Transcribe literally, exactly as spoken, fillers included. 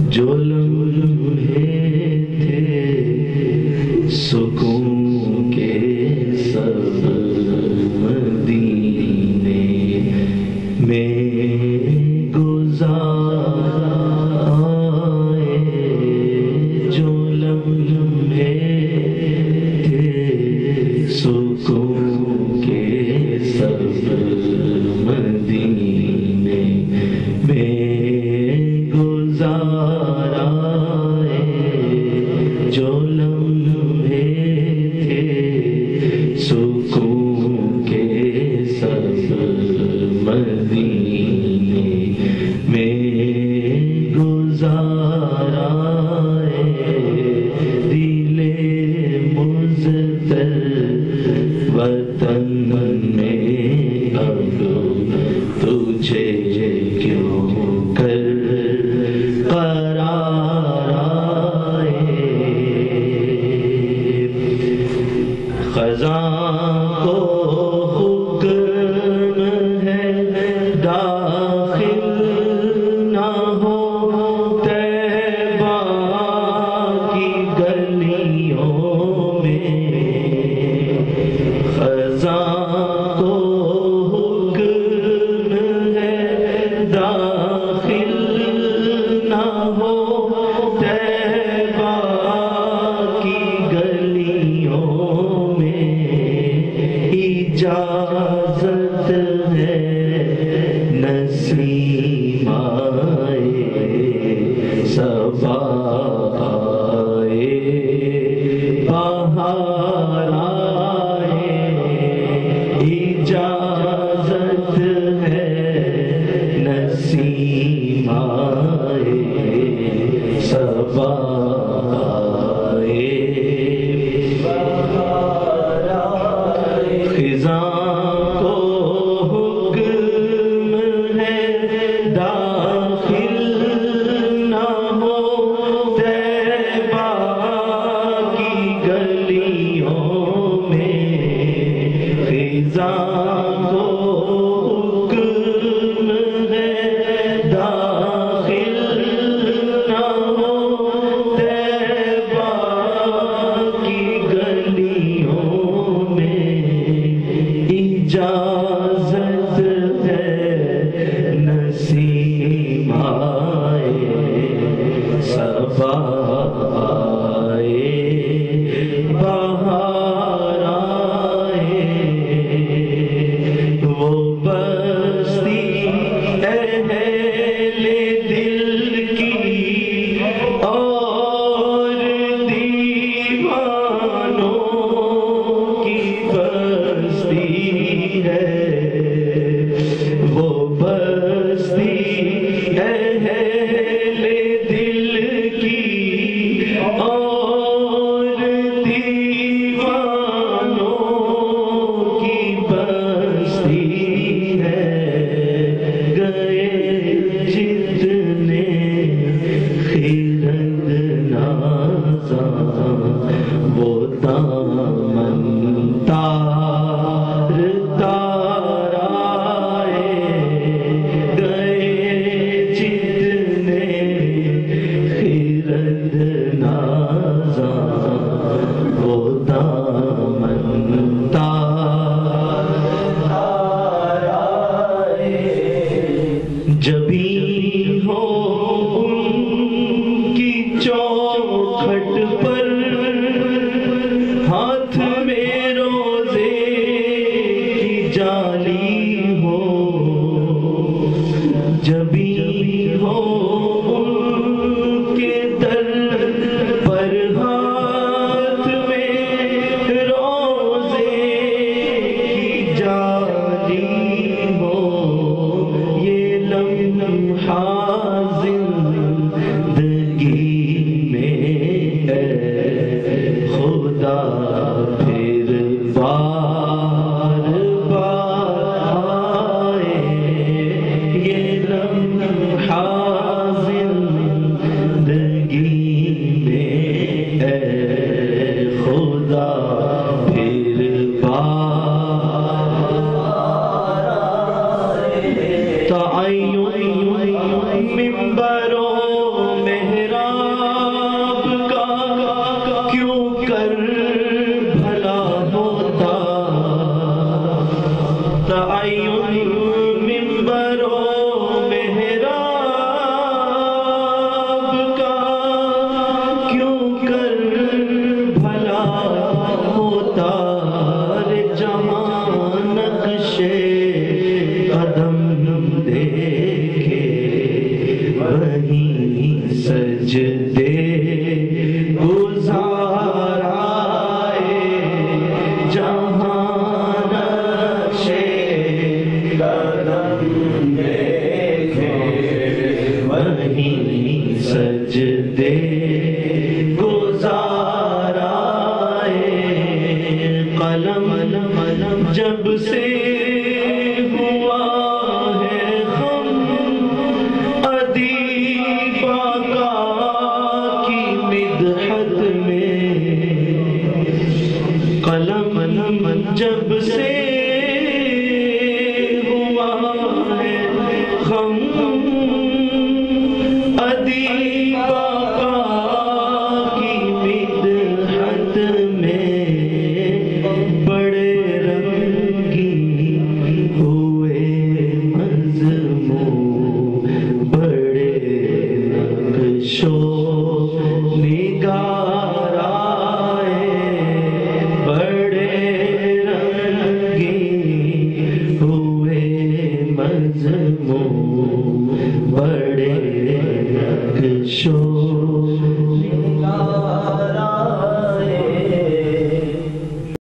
جو لمحے تھے سکون کے سب مدینے میں گزارے، جو لمحے تھے سکون کے سب مدینے میں گزارا، جو لمحے تھے سکون کے سب مدینے میں گزارا، دل مزتر وطن میں اب تجھے کیوں کر قرار آئے، خزاں کو حکم ہے داخل نہ ہو طیبہ کی گلیوں میں، خزاں کو حکم ہے داخل نہ ہو طیبہ کی گلیوں میں، اجازت ہے نسیم آئے صبا آئے بہار آئے، اجازت ہے نسیم آئے صبا آئے بہار آئے، خزاں کو حکم ہے داخل نہ ہو طیبہ کی گلیوں میں، خزاں کو حکم ہے داخل نہ ہو طیبہ کی گلیوں میں، اجازت ہے نسیم آئے صبا آئے بہار آئے، وہ بستی اہل دل کی اور دیوانوں کی بستی ہے، وہ بستی اہل دل کی اور دیوانوں کی بستی ہے، گئے جتنے خیرند نازاں وہ دامن تار تار آئے، گئے جتنے وہیں سجدے گزار آئے جہاں نقشے قدم دیکھے وہیں سجدے گزار آئے قلم جب سے ہوا ہے خم ادیب آقا کی مدحت میں قلم جب سے ہوا ہے خم ادیب آقا کی مدحت میں بڑے نگار آئے بڑے رنگین ہوئے مضمون بڑے نقشوں